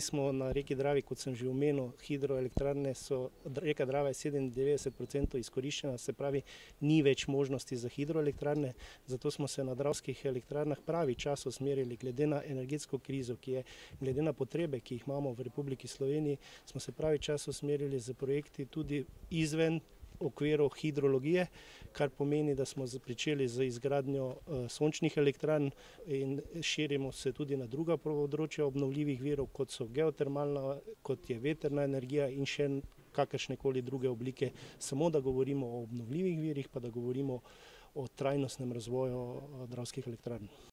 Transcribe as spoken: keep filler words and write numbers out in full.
Smo na reki Dravi, kot sem že omenil, hidroelektrarne so, reka Drava je sedemindevetdeset procentov izkoriščena, se pravi, ni več možnosti za hidroelektrarne, zato smo se na dravskih elektrarnah pravi čas usmerili glede na energetsko krizo, ki je, glede na potrebe, ki jih imamo v Republiki Sloveniji, smo se pravi čas usmerili z projekti tudi izven okvirov hidrologije, kar pomeni, da smo pričeli z izgradnjo sončnih elektrarn in širimo se tudi na druga področja obnovljivih virov, kot so geotermalna, kot je vetrna energija in še kakršnekoli druge oblike. Samo da govorimo o obnovljivih virih, pa da govorimo o trajnostnem razvoju dravskih elektrarn.